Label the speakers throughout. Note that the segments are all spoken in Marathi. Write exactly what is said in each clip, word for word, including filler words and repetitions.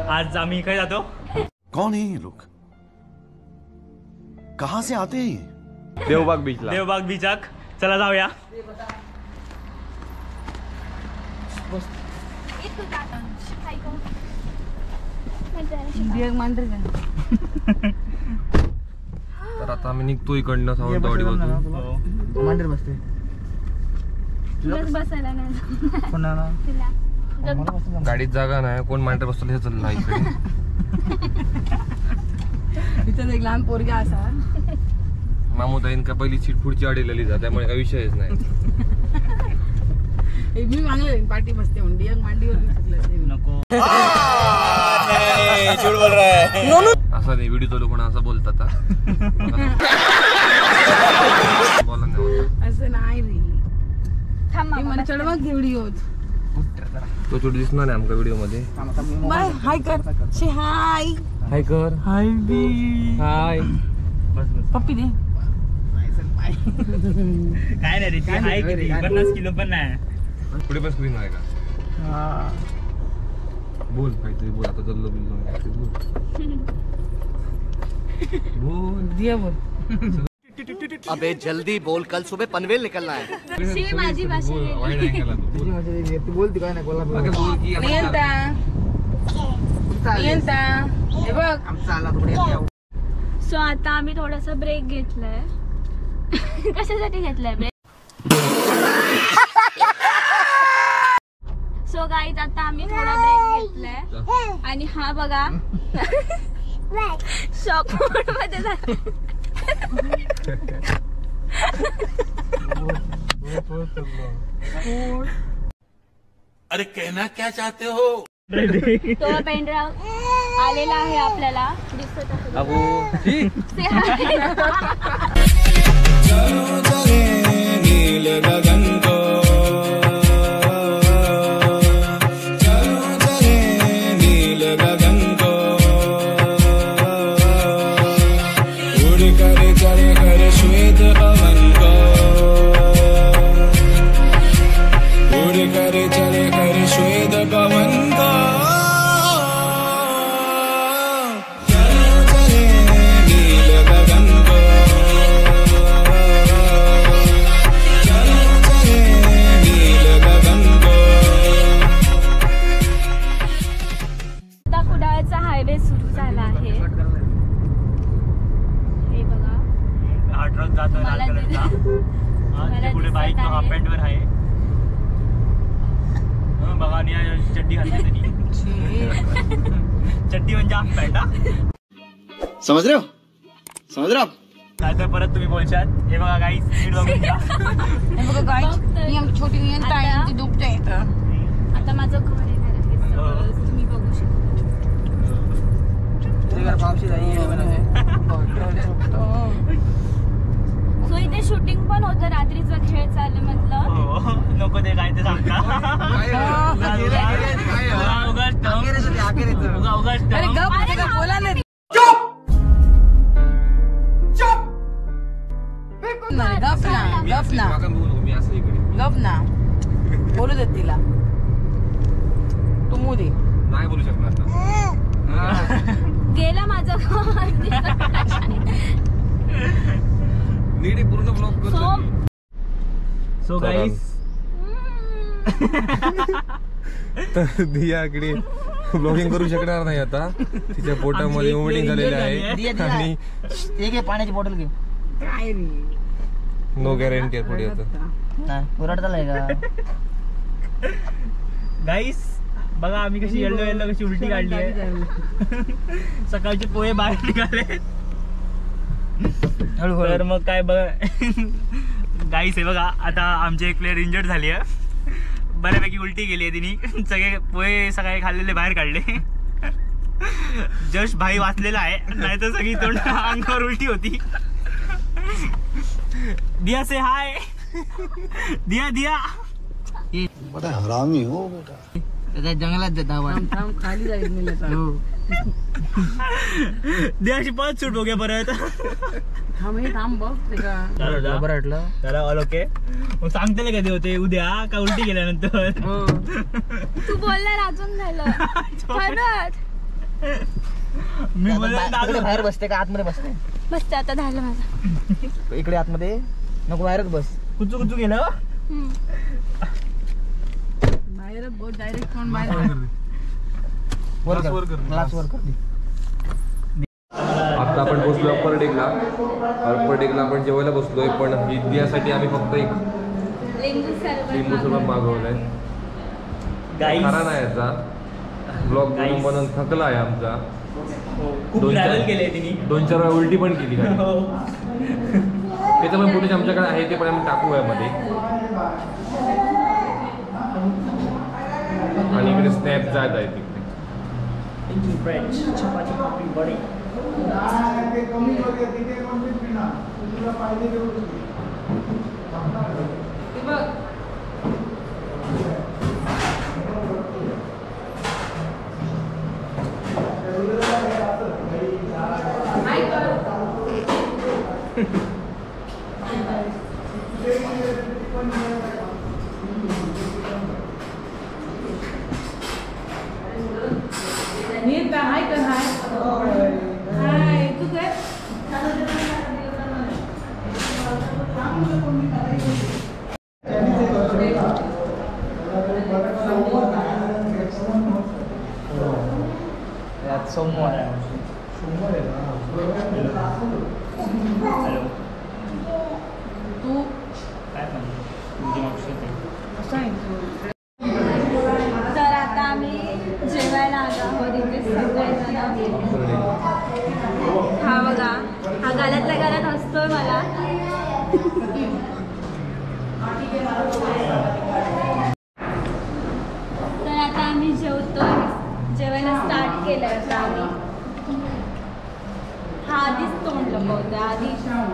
Speaker 1: आज आम्ही काय जातो?
Speaker 2: कौन है ये लोग, कहाँ से आते हैं?
Speaker 3: देवबाग बीचला.
Speaker 1: देवबाग बीचाक चला जाऊया.
Speaker 3: तर आता आम्ही निघतो इकडनं सावंतवाडी बाजू.
Speaker 4: मंदिर बसते
Speaker 5: बसायला नाही
Speaker 4: कोणाला
Speaker 3: गाडीत जागा नाही, कोण मांडर बसतो हे चाललं इकडे.
Speaker 5: इथं एक लहान पोरगी असा
Speaker 3: मामूताईन का पहिली सीट पुढची अडलेली जा, त्यामुळे काही विषयच नाही.
Speaker 5: मी मागले पाठी बसते म्हणते एक मांडीवर
Speaker 1: नको.
Speaker 3: असा नाही व्हिडिओ चालू कोणा असं बोलतात. बोला नाही
Speaker 5: असं नाही रे. थांब मला चढवा व्हिडिओ
Speaker 3: तो छोटी दिसणार नाही आमका व्हिडिओ मध्ये.
Speaker 5: बाय हाय कर से हाय
Speaker 3: हाय कर
Speaker 1: हाय बी
Speaker 3: हाय.
Speaker 1: बस बस
Speaker 5: पप्पी दे.
Speaker 1: काय नाही रे ती आहे किती पन्नास किलो पण नाही.
Speaker 3: पुढे पण स्क्रीन आहे का? बोल काहीतरी बोल. आता चाललो बिल्लो बोल
Speaker 5: दिया बोल.
Speaker 2: अबे जल्दी बोल, कल सुबह पनवेल निकलना है.
Speaker 5: माझी भाषा
Speaker 3: वाईट ऐकायला तू बोल.
Speaker 4: तू बोलती काय नाही कोल्हापूर
Speaker 3: अगं बोल की
Speaker 5: प्रियंका प्रियंका हे बघ
Speaker 4: आमचा आला थोडे.
Speaker 6: सो आता आम्ही थोडासा ब्रेक घेतलाय. कशासाठी घेतलाय ब्रेक? सो गाईज आता आम्ही थोडा ब्रेक घेतलाय आणि हा बघा शॉक मोड मध्ये झाला.
Speaker 2: अरे कहना क्या चाहते हो?
Speaker 6: तो पेनड्राइव आलेला आहे आपल्याला दिसत आहे.
Speaker 7: नील गगन को चलो चले नील गगन को उड़ कर चढ़ कर श्वेत पवन को उड़ कर चढ़ कर श्वेत पवन को चलो चले नील गगन को चलो चले नील गगन को.
Speaker 6: आता कुडाळचा हायवे सुरू झाला आहे. हे बघा
Speaker 1: हा ट्रक जातोय लाल
Speaker 6: मला
Speaker 1: कलरचा. हा,
Speaker 6: मला
Speaker 1: तिथे पुढे
Speaker 6: दिसत
Speaker 1: बाईक
Speaker 6: आहे.
Speaker 1: हाफ पॅन्ट वर आहे. हं, बघा आणि या चड्डी घातली त्यांनी. चड्डी म्हणजे हाफ पॅन्ट. हा
Speaker 2: समझ रहे हो, समझ रहे हो आप?
Speaker 1: काय तर परत तुम्ही बोलशात. हे बघा गाईस स्पीड बघून घ्या.
Speaker 5: हे बघा गाईस ही आमची छोटी प्रियंका आहे ती दुखते.
Speaker 6: आता माझं घर येणार आहे सगळं तुम्ही बघू शकता.
Speaker 4: पावशी जाई
Speaker 6: सो इथे शूटिंग पण होतं. रात्रीचा खेळ चालू म्हटलं.
Speaker 1: हो, नको ते काय ते सांगता. उगा उगाच टर्म. उगा उगाच
Speaker 5: अरे
Speaker 1: टर्म.
Speaker 5: गप मध्ये का बोला नाही. नाही गप ना गप ना
Speaker 3: मागं बोलू नको, मी असं इकडे
Speaker 5: गप ना बोलू देत तिला. तू मू दे.
Speaker 3: नाही बोलू शकणार आता.
Speaker 6: गेला माझं घर.
Speaker 3: नीट पूर्ण ब्लॉक कर.
Speaker 6: सो
Speaker 1: सो गाईस
Speaker 3: तर दियाकडे ब्लॉगिंग करू शकणार नाही आता. तिच्या पोटामध्ये वोमिटिंग झालेली आहे आणि
Speaker 4: एक पाण्याची बॉटल घे.
Speaker 5: काय रे
Speaker 3: नो गॅरंटी आहे पुढे आता.
Speaker 4: नाही ओरडता का
Speaker 1: गाईस बघा आम्ही कशी येल्लो येल्लो कशी उलटी काढली आहे. सकाळचे पोहे बाहेर निघाले. तर मग काय बघा गाईस हे बघा आता आमची एक प्लेअर इंजर्ड झाली आहे. बऱ्यापैकी उलटी गेली आहे तिने. सगळे पोहे सकाळी खाल्लेले बाहेर काढले. जस्ट भाई वाचलेला आहे, नाही तर सगळी तोंड अंगावर उलटी होती. दिया से हाय. दिया दिया
Speaker 2: बड़ा हरामी हो बेटा.
Speaker 4: जंगलात देता
Speaker 5: खाली जाईल मी
Speaker 1: दिया अशी परत सूट बघूया परत.
Speaker 5: थांब हे थांब बघ ते का
Speaker 1: बरं
Speaker 4: वाटलं
Speaker 1: त्याला ऑल ओके. मग सांगते कधी होते उद्या का उलटी गेल्यानंतर.
Speaker 6: तू बोलणार अजून झालं खरंच.
Speaker 1: मी बोललो
Speaker 4: बा-
Speaker 1: दादू
Speaker 4: तिकडे बाहेर बसते का आतमध्ये बसते?
Speaker 6: बसते आता झालं माझं.
Speaker 4: इकडे आतमध्ये नको, बाहेरच बस.
Speaker 1: कुचू कुचू गेलं
Speaker 6: हम्म.
Speaker 5: बाहेरच बोट डायरेक्ट कोण बाहेर
Speaker 4: वर
Speaker 3: ग्लास वर
Speaker 4: कर,
Speaker 3: कर.
Speaker 4: ग्लास वर कर दे.
Speaker 3: आता आपण बसलो अप्पर डेकला. अप्पर डेकला आपण जेवायला बसलोय, पण विद्यासाठी आम्ही फक्त एक
Speaker 6: लिंबू सरबत
Speaker 3: लिंबू सरबत
Speaker 6: मागवलं.
Speaker 3: मागवलंय.
Speaker 1: गाईस
Speaker 3: खरा नाही याचा ब्लॉग बनवून
Speaker 1: Guys.
Speaker 3: बनवून थकला आहे आमचा.
Speaker 1: खूप
Speaker 3: दोन चार-
Speaker 1: ट्रॅव्हल केले तिने.
Speaker 3: दोन चार वेळा उलटी पण केली काय
Speaker 1: हो.
Speaker 3: त्याचं पण फुटेज आमच्याकडे आहे, ते पण आम्ही टाकू यामध्ये. आणि इकडे स्नॅप जात आहे तिकडे.
Speaker 1: चपाती पापडी बडी.
Speaker 5: नीट हाय कर हाय हाय तू काय
Speaker 4: यात सोमवार
Speaker 5: तू
Speaker 1: काय म्हणतो तुमची मावशी ते.
Speaker 5: कसं आहे तू?
Speaker 6: तर आता आम्ही जेवायला आलो आहोत इथे सगळेजण. हा बघा, हा गाल्यातल्या गाल्यात हसतोय मला. तर आता आम्ही जेवतोय, जेवायला स्टार्ट केलंय आता आम्ही. हा आधीच तोंड लपवतोय आधी.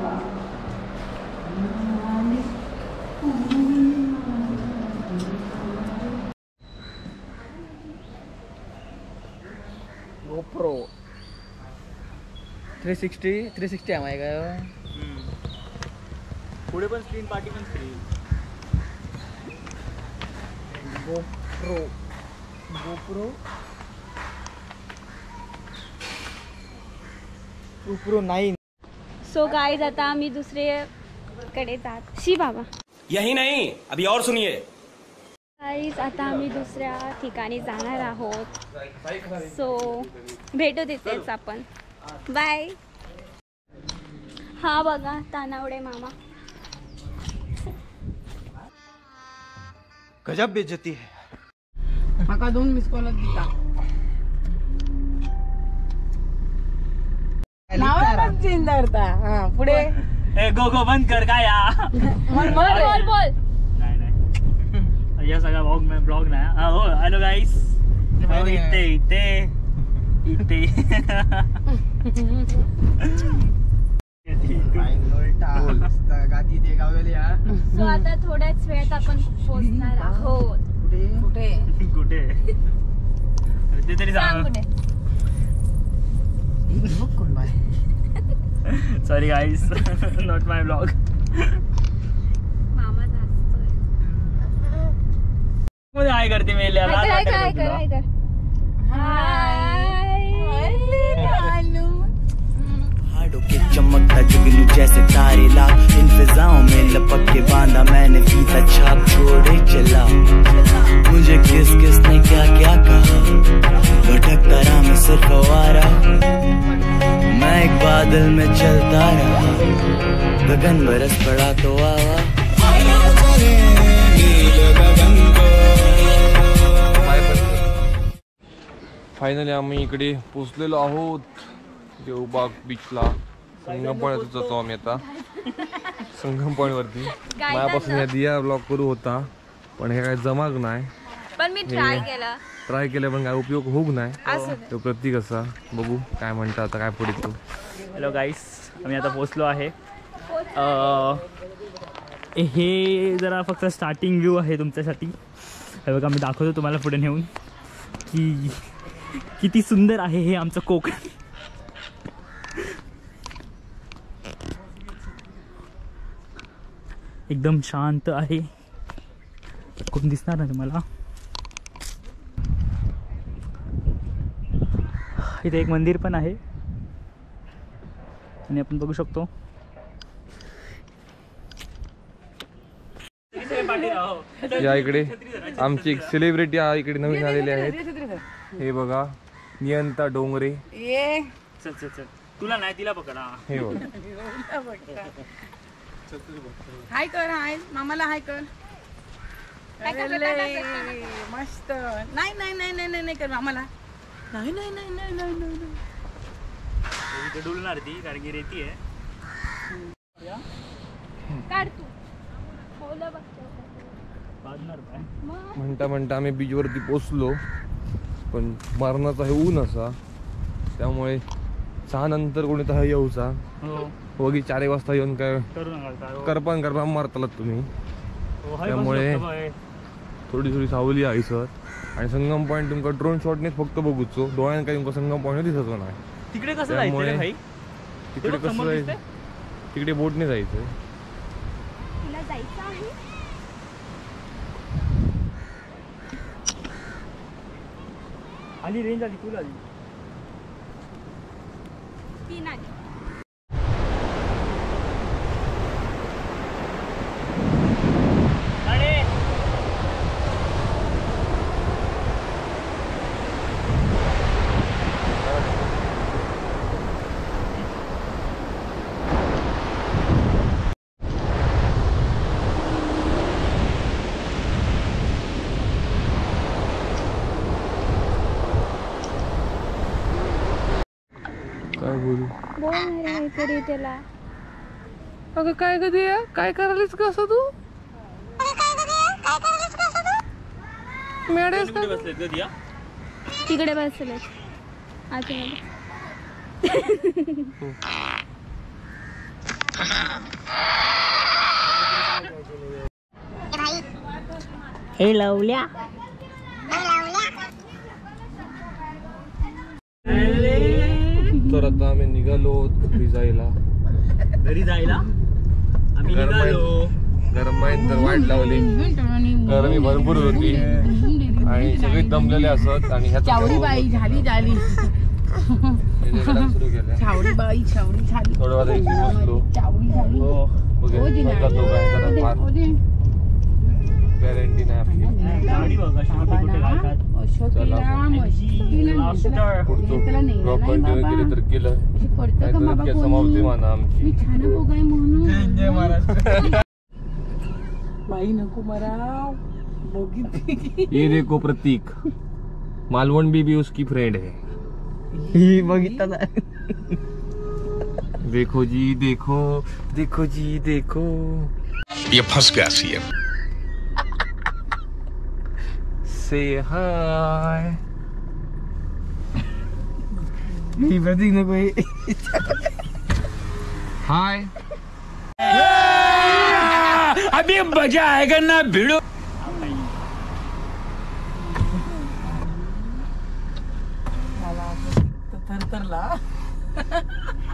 Speaker 4: GoPro three sixty three sixty M आहे का?
Speaker 1: पुढे पण स्क्रीन, पाठी पण screen.
Speaker 4: GoPro GoPro GoPro nine.
Speaker 6: So guys आता आम्ही दुसरीकडे जात. शी बाबा.
Speaker 8: यही नहीं, अभी और सुनिए.
Speaker 6: गाईज आता आम्ही दुसऱ्या ठिकाणी जाणार आहोत. सो भेटू तिथेच आपण. बाय. हा बघा तानावडे मामा.
Speaker 2: गजब बेइज्जती है.
Speaker 5: माका दोन मिस कॉल दिला. नाव पण चेंज करता. हा पुढे
Speaker 1: ए गो गो बंद कर काय या.
Speaker 5: बोल
Speaker 6: बोल बोल बोल.
Speaker 1: नाही नाही या सगळा ब्लॉग ब्लॉग नाही. हा हो हॅलो गाईस. इथे इथे इथे
Speaker 6: सो आता थोड्याच वेळात आपण पोहोचणार आहोत.
Speaker 5: कुठे
Speaker 1: कुठे ते तरी
Speaker 6: सांग
Speaker 1: सांग.
Speaker 6: कुठे.
Speaker 1: Sorry guys, not my blog.
Speaker 6: मामा जास्तोय.
Speaker 1: मध्ये हाय करते मी.
Speaker 6: हाय कर हाय कर हाय कर हाय कर.
Speaker 9: हाडों के चमकता जुगनू जैसे तारे ला, इन फिजाओं में लपक के बांधा मैंने फीता छाप छोड़े चला. मुझे किस किस ने क्या क्या कहा, भटकता रहा मैं सिर्फ आवारा. मैं एक बादल में चलता रहा, गगन बरस पड़ा तो आवा.
Speaker 3: फायनली आम्ही इकडे पोचलेलो आहोत देवबाग बीचला. संगम पॉईंट जातो आम्ही आता. संगम पॉईंट वरती माझ्यापासून या दिया ब्लॉग करू होता, पण हे काय जमाग नाही.
Speaker 6: पण मी ट्राय केला.
Speaker 3: ट्राय केलं पण काय उपयोग होऊ नाही.
Speaker 6: असू दे.
Speaker 3: तो प्रतीक असा बघू काय म्हणता आता काय पुढे तो.
Speaker 1: हॅलो गाईस, आम्ही आता पोचलो आहे. अं, हे जरा फक्त स्टार्टिंग व्ह्यू आहे तुमच्यासाठी. हे बघा मी दाखवतो तुम्हाला पुढे नेऊन की किती सुंदर आहे हे आमचं कोकण. एकदम शांत आहे. कोण दिसणार ना तुम्हाला. इथे एक मंदिर पण आहे आणि आपण बघू शकतो
Speaker 3: या इकडे आमची एक सेलिब्रिटी हा इकडे नवीन आलेले आहेत. हे बघा नियंता डोंगरे.
Speaker 5: ये
Speaker 1: चल चल चल तुला नाही तिला पकडा.
Speaker 3: हे बघ
Speaker 5: हाय कर हाय मामाला हाय कर. मस्त नाही नाही नाही नाही नाही कर मामाला. नाही नाही नाही नाही नाही नाही
Speaker 1: इथे डुलणार ती कारण की रेती आहे.
Speaker 6: काढ तू बोला बघतो
Speaker 1: काढणार काय
Speaker 3: म्हणता म्हणता आम्ही बीचवरती पोचलो पण मारणाचा हे ऊन असा त्यामुळे सहा नंतर कोणी तर येऊचा
Speaker 1: हो
Speaker 3: वगी चार एक वाजता येऊन काय
Speaker 1: करू नका
Speaker 3: करपान करपान मारतालात तुम्ही.
Speaker 1: हो, हाय
Speaker 3: त्यामुळे
Speaker 1: बस बघ,
Speaker 3: थोडी थोडी सावली आहे सर. आणि संगम पॉईंट तुमका ड्रोन शॉटनेच फक्त बघूचो डोळ्यान काही तुमका संगम पॉईंट दिसत नाही.
Speaker 1: तिकडे कसं
Speaker 3: त्यामुळे
Speaker 1: जायचं भाई
Speaker 3: तिकडे कसं जायचं तिकडे बोटने जायचं.
Speaker 6: तुला जायचं आहे
Speaker 1: आली रेंज आली तुला आली
Speaker 6: तीन आली
Speaker 3: काय बोलू
Speaker 6: बोल ना रे काहीतरी त्याला.
Speaker 5: अगं काय कधी काय करायलीस का असं तू मॅडम
Speaker 1: कुठे बसलेत कधी
Speaker 6: तिकडे बसले आतमध्ये. हे लावल्या
Speaker 3: तर आता आम्ही निघालो घरी जायला.
Speaker 1: घरी जायला आम्ही निघालो.
Speaker 3: गरमाईन तर वाट लावली गरमी भरपूर होती आणि सगळे दमलेले असत आणि
Speaker 5: चावडी बाई झाली झाली
Speaker 3: सुरू केलं.
Speaker 5: चावडी बाई चावडी झाली
Speaker 3: थोडं वाजता इथे बसलो.
Speaker 5: चावडी झाली
Speaker 1: हो
Speaker 3: बघेल जातो काय जरा फार गॅरंटी नाही आपली.
Speaker 1: गाडी बघ अशी कुठे कुठे घालतात.
Speaker 3: पुढचं ब्लॉग कंटिन्यू केलं तर केलं नाहीतर समाप्ती माना आमची.
Speaker 4: जय महाराष्ट्र.
Speaker 5: बाई नको मराव बघितली
Speaker 3: ये देखो प्रतीक मालवण भी भी उसकी फ्रेंड है.
Speaker 4: ही बघितलं
Speaker 3: देखो जी देखो देखो जी देखो
Speaker 8: ये फंस गया सीएम.
Speaker 3: से हाय.
Speaker 4: ही प्रतीक नको हे.
Speaker 3: हाय
Speaker 8: अभी मजा आएगा ना भिड़ो.
Speaker 5: थरथरला